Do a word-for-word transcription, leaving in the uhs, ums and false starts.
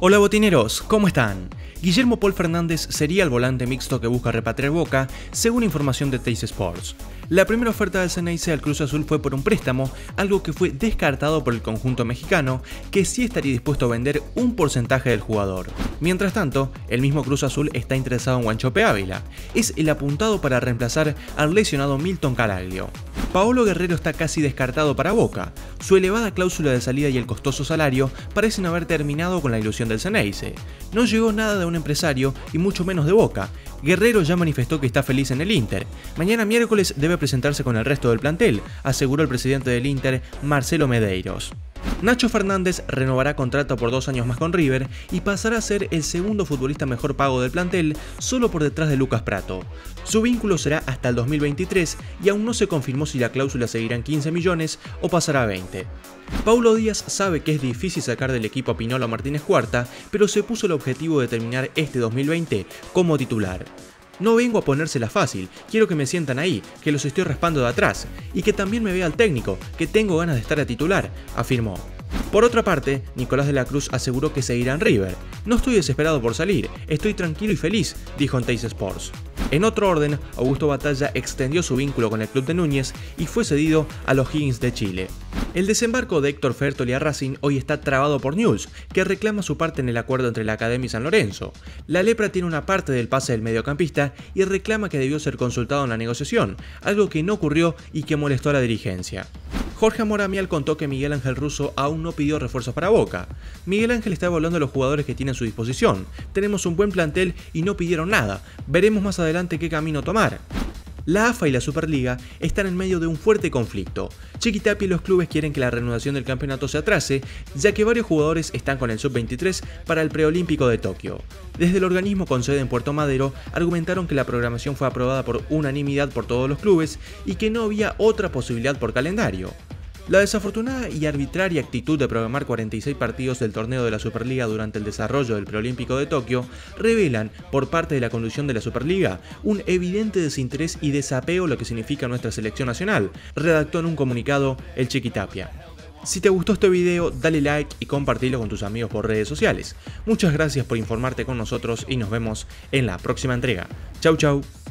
Hola botineros, ¿cómo están? Guillermo Paul Fernández sería el volante mixto que busca repatriar Boca, según información de Teis Sports. La primera oferta del Xeneize al Cruz Azul fue por un préstamo, algo que fue descartado por el conjunto mexicano, que sí estaría dispuesto a vender un porcentaje del jugador. Mientras tanto, el mismo Cruz Azul está interesado en Wanchope Ávila. Es el apuntado para reemplazar al lesionado Milton Caraglio. Paolo Guerrero está casi descartado para Boca. Su elevada cláusula de salida y el costoso salario parecen haber terminado con la ilusión del Xeneize. No llegó nada de un empresario y mucho menos de Boca. Guerrero ya manifestó que está feliz en el Inter. Mañana miércoles debe presentarse con el resto del plantel, aseguró el presidente del Inter, Marcelo Medeiros. Nacho Fernández renovará contrato por dos años más con River y pasará a ser el segundo futbolista mejor pago del plantel, solo por detrás de Lucas Pratto. Su vínculo será hasta el dos mil veintitrés y aún no se confirmó si la cláusula seguirá en quince millones o pasará a veinte. Paulo Díaz sabe que es difícil sacar del equipo a Pinolo Martínez Cuarta, pero se puso el objetivo de terminar este dos mil veinte como titular. No vengo a ponérsela fácil, quiero que me sientan ahí, que los estoy raspando de atrás, y que también me vea el técnico, que tengo ganas de estar a titular, afirmó. Por otra parte, Nicolás de la Cruz aseguró que seguirá en River. No estoy desesperado por salir, estoy tranquilo y feliz, dijo en Teis Sports. En otro orden, Augusto Batalla extendió su vínculo con el club de Núñez y fue cedido a los Higgins de Chile. El desembarco de Héctor Fertoli a Racing hoy está trabado por Newell's, que reclama su parte en el acuerdo entre la Academia y San Lorenzo. La Lepra tiene una parte del pase del mediocampista y reclama que debió ser consultado en la negociación, algo que no ocurrió y que molestó a la dirigencia. Jorge Amoramial contó que Miguel Ángel Russo aún no pidió refuerzos para Boca. Miguel Ángel está evaluando a los jugadores que tiene a su disposición. Tenemos un buen plantel y no pidieron nada. Veremos más adelante qué camino tomar. La A F A y la Superliga están en medio de un fuerte conflicto. Chiquitapia y los clubes quieren que la reanudación del campeonato se atrase, ya que varios jugadores están con el sub veintitrés para el preolímpico de Tokio. Desde el organismo con sede en Puerto Madero argumentaron que la programación fue aprobada por unanimidad por todos los clubes y que no había otra posibilidad por calendario. La desafortunada y arbitraria actitud de programar cuarenta y seis partidos del torneo de la Superliga durante el desarrollo del preolímpico de Tokio revelan, por parte de la conducción de la Superliga, un evidente desinterés y desapego a lo que significa nuestra selección nacional, redactó en un comunicado el Chiquitapia. Si te gustó este video, dale like y compartilo con tus amigos por redes sociales. Muchas gracias por informarte con nosotros y nos vemos en la próxima entrega. Chau chau.